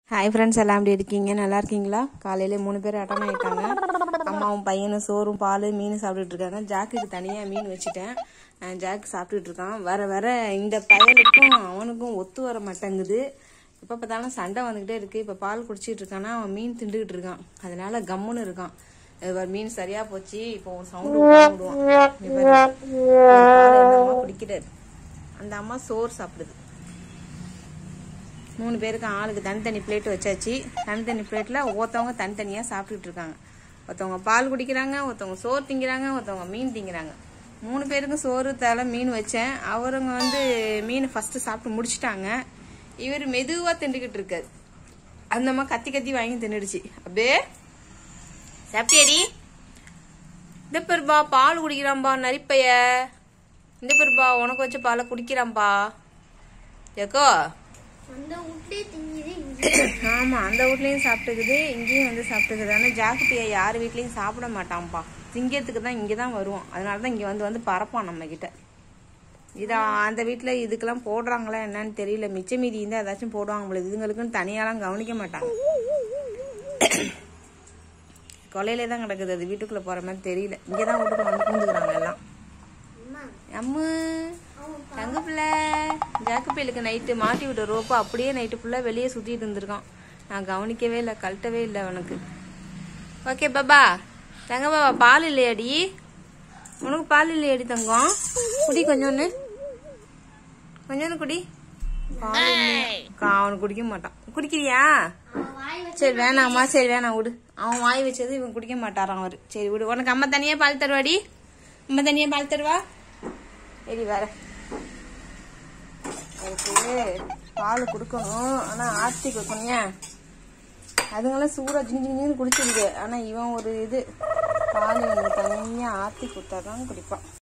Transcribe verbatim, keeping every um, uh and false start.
Hi friends, எல்லாம் எப்படி இருக்கீங்க? நல்லா இருக்கீங்களா? காலையில் மூணு பேர் அட்டன் ஆகிட்டாங்க. அம்மாவும் பையனும் சோறும் பால் மீன் சாப்பிட்டுட்டு இருக்காங்க. ஜாக்குக்கு தனியாக மீன் வச்சுட்டேன். ஜாக்கு சாப்பிட்டுட்டு இருக்கான். வர வர இந்த பயலுக்கும் அவனுக்கும் ஒத்து வர மாட்டேங்குது. இப்போ பார்த்தாலும் சண்டை வந்துக்கிட்டே இருக்குது. இப்போ பால் குடிச்சிட்டு இருக்கானா, அவன் மீன் திண்டுக்கிட்டு இருக்கான். அதனால கம்முன்னு இருக்கான். மீன் சரியா போச்சு. இப்போ ஒரு சவுண்டு விடுவான். அம்மா குடிக்கிறாரு. அந்த அம்மா சோறு சாப்பிடுது. மூணு பேருக்கு ஆளுக்கு தனித்தனி பிளேட் வச்சாச்சு. தனித்தனி பிளேட்டில் ஒருத்தவங்க தனித்தனியாக சாப்பிட்டுட்டு இருக்காங்க. ஒருத்தவங்க பால் குடிக்கிறாங்க, ஒருத்தவங்க சோறு திங்கிறாங்க, ஒருத்தவங்க மீன் திங்கிறாங்க. மூணு பேருக்கும் சோறு தலை மீன் வச்சேன். அவருங்க வந்து மீன் ஃபஸ்ட்டு சாப்பிட்டு முடிச்சுட்டாங்க. இவர் மெதுவாக திண்டுக்கிட்டு இருக்காரு. அந்த அம்மா கத்தி கத்தி வாங்கி தின்னுடுச்சு. அப்படியே சாப்பிட்டியடி? இந்த பெருப்பா பால் குடிக்கிறான்பா நரிப்பைய. இந்த பெருப்பா உனக்கு வச்ச பாலை குடிக்கிறான்பா. ஏக்கோ ஆமா, அந்த வீட்லயும் சாப்பிட்டுக்குது, இங்கேயும் வந்து சாப்பிட்டுக்குது. ஆனா ஜாக்குப்பியா யார் வீட்லயும் சாப்பிட மாட்டான்ப்பா. திங்கிறதுக்கு தான் இங்கதான் வருவான். அதனாலதான் இங்க வந்து வந்து பறப்பான் நம்ம கிட்ட. இத அந்த வீட்டுல இதுக்கெல்லாம் போடுறாங்களா என்னன்னு தெரியல. மிச்ச மீதி இருந்தா ஏதாச்சும் போடுவாங்க போல. இதுங்களுக்குன்னு தனியாலாம் கவனிக்க மாட்டாங்க. கொலையிலே தான் கிடக்குது. அது வீட்டுக்குள்ள போற மாதிரி தெரியல. இங்கதான் வீட்டுக்குள்ள வந்து பூந்துக்கிறாங்க எல்லாம். அம்மு தங்க பிள்ளை ஜாக்கு பிள்ளைக்கு நைட்டு மாட்டி விட்ட ரோப்பு அப்படியே நைட்டு ஃபுல்லாக வெளியே சுற்றிட்டு இருந்திருக்கான். நான் கவனிக்கவே இல்லை, கழட்டவே இல்லை அவனுக்கு. ஓகே பாபா, தங்க பாபா பால் இல்லையாடி? உனக்கு பால் இல்லையாடி தங்கம்? குடி கொஞ்சோன்னு, கொஞ்சோன்னு குடி. பால் இல்லையா? அவனுக்கு குடிக்க மாட்டான். குடிக்கிறியா? சரி வேணாம்மா, சரி வேணாம் விடு. அவன் வாய் வச்சது இவன் குடிக்க மாட்டாரான் அவரு. சரி விடு. உனக்கு அம்மா தனியாக பால் தருவாடி? அம்மா தனியாக பால் தருவா? சரி வேற. அதுக்கு பால் கொடுக்கணும். ஆனா ஆர்த்தி கொடுக்கணும். ஏன் அதுங்களாம் சூடா ஜிஞ்சி ஜிஞ்சின்னு குடிச்சிருக்கு. ஆனா இவன் ஒரு இது பால் இவனுக்கு தனியா ஆர்த்தி கொடுத்தாதான் குடிப்பான்.